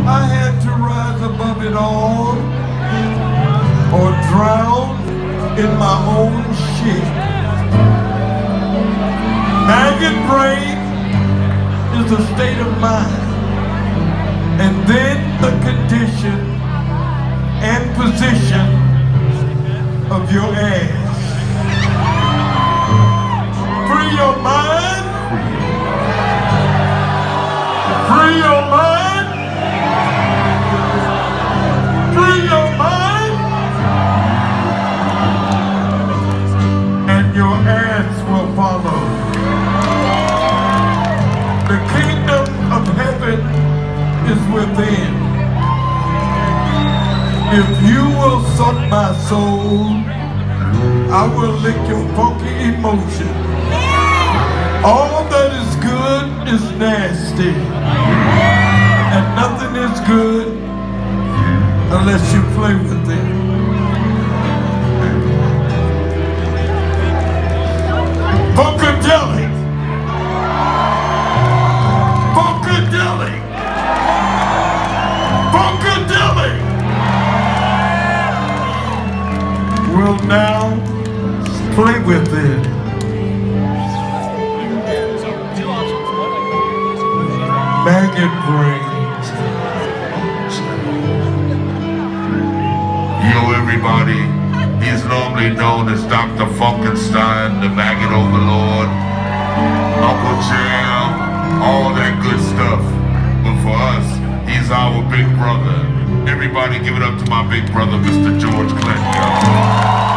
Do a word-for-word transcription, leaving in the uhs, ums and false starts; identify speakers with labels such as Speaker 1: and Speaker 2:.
Speaker 1: I had to rise above it all or drown in my own shit. Maggot brain is a state of mind, and then the condition and position of your ass. Free your mind. Free your mind. Free your mind. And your ass will follow. The kingdom of heaven is within. If you will suck my soul, I will lick your funky emotion. All that is good is nasty, and nothing is good unless you play with it. Funkadelic! Funkadelic! Funkadelic! Will now play with it. Maggot brains.
Speaker 2: Yo, everybody, he's normally known as Doctor Funkenstein, the maggot overlord, Uncle Jam, all that good stuff. But for us, he's our big brother. Everybody give it up to my big brother, Mister George Clinton, y'all.